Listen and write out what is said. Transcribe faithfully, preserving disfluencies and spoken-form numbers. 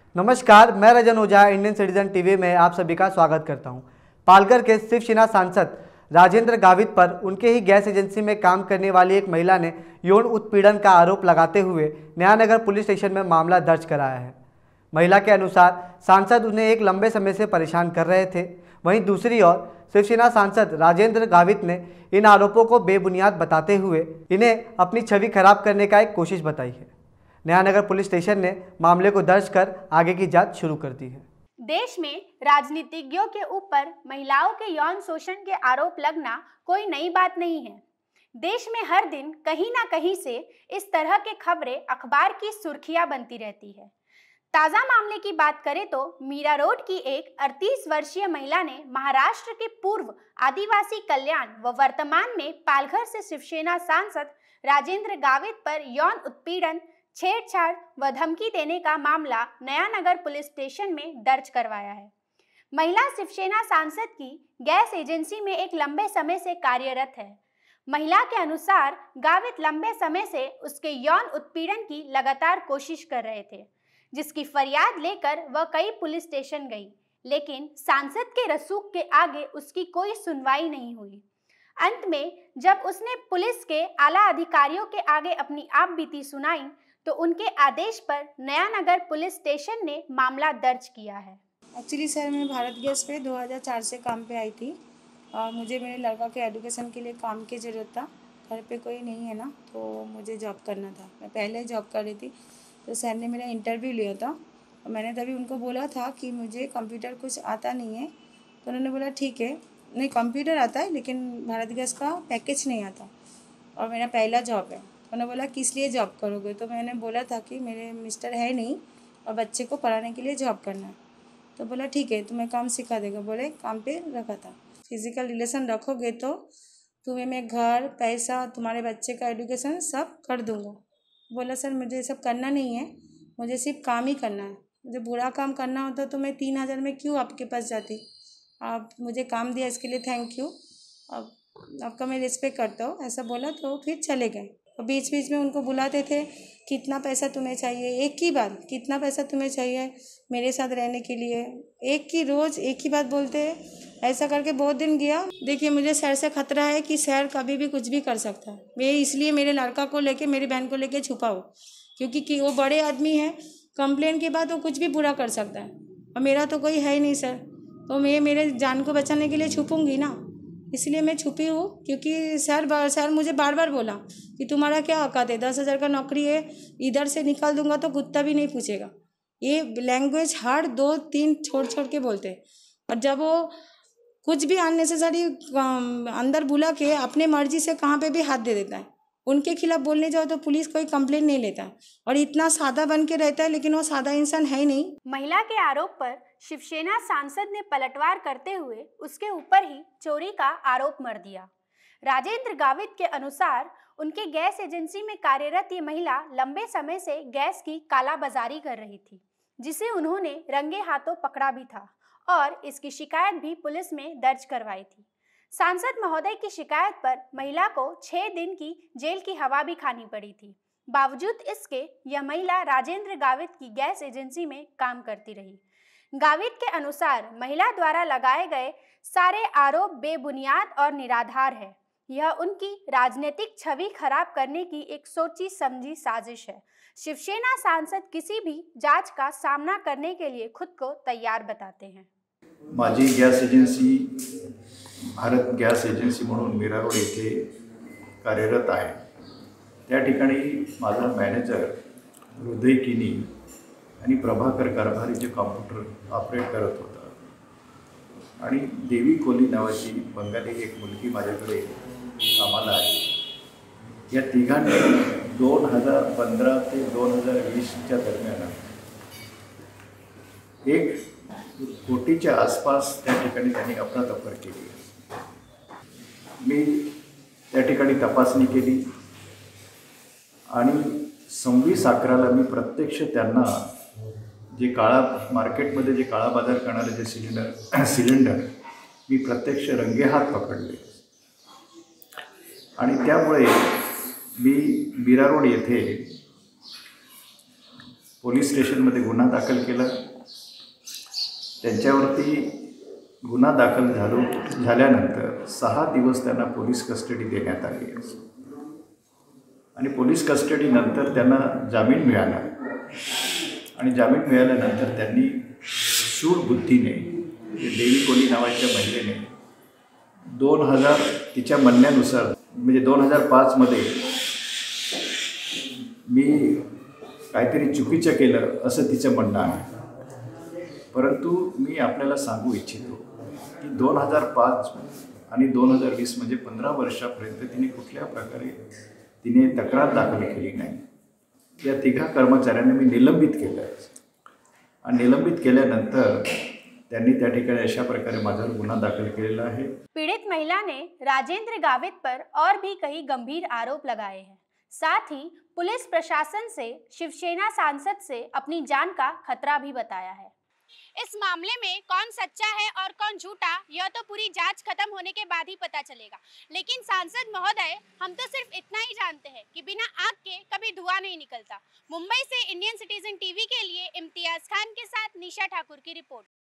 नमस्कार, मैं Rajan Ojha Indian citizen TV में आप सभी का स्वागत करता हूं। पालघर के शिवसेना सांसद राजेंद्र गावित पर उनके ही गैस एजेंसी में काम करने वाली एक महिला ने यौन उत्पीड़न का आरोप लगाते हुए नयानगर पुलिस स्टेशन में मामला दर्ज कराया है। महिला के अनुसार सांसद उन्हें एक लंबे समय से परेशान कर रहे थे। वहीं दूसरी ओर शिवसेना सांसद राजेंद्र गावित ने इन आरोपों को बेबुनियाद बताते हुए इन्हें अपनी छवि खराब करने का एक कोशिश बताई है। नयानगर पुलिस स्टेशन ने मामले को दर्ज कर आगे की जांच शुरू कर दी है। देश में राजनीतिज्ञों के ऊपर महिलाओं के यौन शोषण के आरोप लगना कोई नई बात नहीं है। देश में हर दिन कहीं ना कहीं से इस तरह के खबरें अखबार की सुर्खियां बनती रहती है। ताजा मामले की बात करें तो मीरा रोड की एक अड़तीस वर्षीय महिला ने महाराष्ट्र के पूर्व आदिवासी कल्याण व वर्तमान में पालघर से शिवसेना सांसद राजेंद्र गावित पर यौन उत्पीड़न, छेड़छाड़ व धमकी देने का मामला नयानगर पुलिस स्टेशन में दर्ज करवाया है। महिला शिवसेना सांसद की गैस एजेंसी में एक लंबे समय से कार्यरत है। महिला के अनुसार गावित लंबे समय से उसके यौन उत्पीड़न की लगातार कोशिश कर रहे थे, जिसकी फरियाद लेकर वह कई पुलिस स्टेशन गई, लेकिन सांसद के रसूख के आगे उसकी कोई सुनवाई नहीं हुई। अंत में जब उसने पुलिस के आला अधिकारियों के आगे अपनी आप बीती सुनाई तो उनके आदेश पर नयानगर पुलिस स्टेशन ने मामला दर्ज किया है। एक्चुअली सर मैं भारत गैस पे दो हज़ार चार से काम पे आई थी। आ, मुझे मेरे लड़का के एजुकेशन के लिए काम की ज़रूरत था। घर पे कोई नहीं है ना, तो मुझे जॉब करना था। मैं पहले जॉब कर रही थी, तो सर ने मेरा इंटरव्यू लिया था और मैंने तभी उनको बोला था कि मुझे कंप्यूटर कुछ आता नहीं है। तो उन्होंने बोला ठीक है, नहीं कंप्यूटर आता है लेकिन भारत गैस का पैकेज नहीं आता और मेरा पहला जॉब है। उन्होंने बोला किस लिए जॉब करोगे? तो मैंने बोला था कि मेरे मिस्टर है नहीं और बच्चे को पढ़ाने के लिए जॉब करना है। तो बोला ठीक है, तुम्हें काम सिखा देगा। बोले काम पे रखा था। फिजिकल रिलेशन रखोगे तो तुम्हें मैं घर, पैसा, तुम्हारे बच्चे का एजुकेशन सब कर दूँगा। बोला सर मुझे ये सब करना नहीं है, मुझे सिर्फ काम ही करना है। मुझे बुरा काम करना होता तो मैं तीन हज़ार में क्यों आपके पास जाती? आप मुझे काम दिया इसके लिए थैंक यू, अब आपका मैं रिस्पेक्ट करता हूँ, ऐसा बोला। तो फिर चले गए। और बीच बीच में उनको बुलाते थे, कितना पैसा तुम्हें चाहिए? एक ही बात, कितना पैसा तुम्हें चाहिए मेरे साथ रहने के लिए? एक ही रोज़ एक ही बात बोलते हैं। ऐसा करके बहुत दिन गया। देखिए मुझे सर से खतरा है कि सर कभी भी कुछ भी कर सकता है। मैं इसलिए मेरे लड़का को लेके, मेरी बहन को लेके छुपा हूँ, क्योंकि कि वो बड़े आदमी हैं। कंप्लेन के बाद वो कुछ भी बुरा कर सकता है और मेरा तो कोई है ही नहीं सर, तो मैं मेरे जान को बचाने के लिए छुपूंगी ना, इसलिए मैं छुपी हूँ। क्योंकि सर सर मुझे बार बार बोला कि तुम्हारा क्या औकात है, दस हज़ार का नौकरी है, इधर से निकाल दूंगा तो कुत्ता भी नहीं पूछेगा। ये लैंग्वेज हर दो तीन छोड़ छोड़ के बोलते हैं। और जब वो कुछ भी अननेसेसरी अंदर बुला के अपने मर्जी से कहाँ पे भी हाथ दे देता है। उनके खिलाफ बोलने जाओ तो पुलिस कोई कंप्लेन नहीं लेता है और इतना सादा बन के रहता है, लेकिन वो सादा इंसान है ही नहीं। महिला के आरोप पर शिवसेना सांसद ने पलटवार करते हुए उसके ऊपर ही चोरी का आरोप मढ़ दिया। राजेंद्र गावित के अनुसार उनके गैस एजेंसी में कार्यरत ये महिला लंबे समय से गैस की कालाबाजारी कर रही थी, जिसे उन्होंने रंगे हाथों पकड़ा भी था और इसकी शिकायत भी पुलिस में दर्ज करवाई थी। सांसद महोदय की शिकायत पर महिला को छह दिन की जेल की हवा भी खानी पड़ी थी। बावजूद इसके यह महिला राजेंद्र गावित की गैस एजेंसी में काम करती रही। गावित के अनुसार महिला द्वारा लगाए गए सारे आरोप बेबुनियाद और निराधार है। यह उनकी राजनीतिक छवि खराब करने की एक सोची समझी साजिश है। शिवसेना सांसद किसी भी जांच का सामना करने के लिए खुद को तैयार बताते हैं। माझी gas agency Bharat gas agency म्हणून मीरा रोड येथे कार्यरत आहे। त्या ठिकाणी माझा मॅनेजर हृदय किनी आणि प्रभाकर कारभारी जे कॉम्प्युटर ऑपरेट करत होता आणि देवी कोली नावाची बंगाली एक मुलगी माझ्याकडे कामाला आहे। या तिघांनी दोन हजार पंधरा ते दोन हजार वीसच्या दरम्यान एक कोटीच्या आसपास त्या ठिकाणी त्यांनी अफरातफर केली। मी त्या ठिकाणी तपासणी केली आणि सव्वीस अकराला मी प्रत्यक्ष त्यांना जे काळा मार्केटमध्ये जे काळा बाजार करणारे जे सिलेंडर सिलेंडर मी प्रत्यक्ष रंगेहात पकडले आणि त्यामुळे मी मीरा रोड येथे पोलीस स्टेशनमध्ये गुन्हा दाखल केला। त्यांच्यावरती गुन्हा दाखल झालो झाल्यानंतर सहा दिवस त्यांना पोलीस कस्टडी देण्यात आली आणि पोलीस कस्टडीनंतर त्यांना जामीन मिळाला आणि जामीन मिळाल्यानंतर त्यांनी शूरबुद्धीने देवी कोली नावाच्या महिलेने दोन हजार तिच्या म्हणण्यानुसार म्हणजे दोन हजार पाचमध्ये मी काहीतरी चुकीचं केलं असं तिचं म्हणणं आहे. परंतु मी आपल्याला सांगू इच्छितो की दोन हजार पाच आणि दोन हजार वीस म्हणजे पंधरा वर्षापर्यंत तिने कुठल्या प्रकारे तिने तक्रार दाखल केली नाही. या तिघा कर्मचाऱ्यांना मी निलंबित केलं आणि निलंबित केल्यानंतर त्यांनी त्या ठिकाणी अशा प्रकारे माझ्यावर गुन्हा दाखल केलेला आहे. पीड़ित महिला ने राजेंद्र गावित पर और भी कई गंभीर आरोप लगाए हैं. साथ ही पुलिस प्रशासन से शिवसेना सांसद से अपनी जान का खतरा भी बताया है. इस मामले में कौन सच्चा है और कौन झूठा, यह तो पूरी जांच खत्म होने के बाद ही पता चलेगा. लेकिन सांसद महोदय, हम तो सिर्फ इतना ही जानते हैं कि बिना आग के कभी धुआं नहीं निकलता. मुंबई से इंडियन सिटीजन टीवी के लिए इम्तियाज खान के साथ निशा ठाकुर की रिपोर्ट.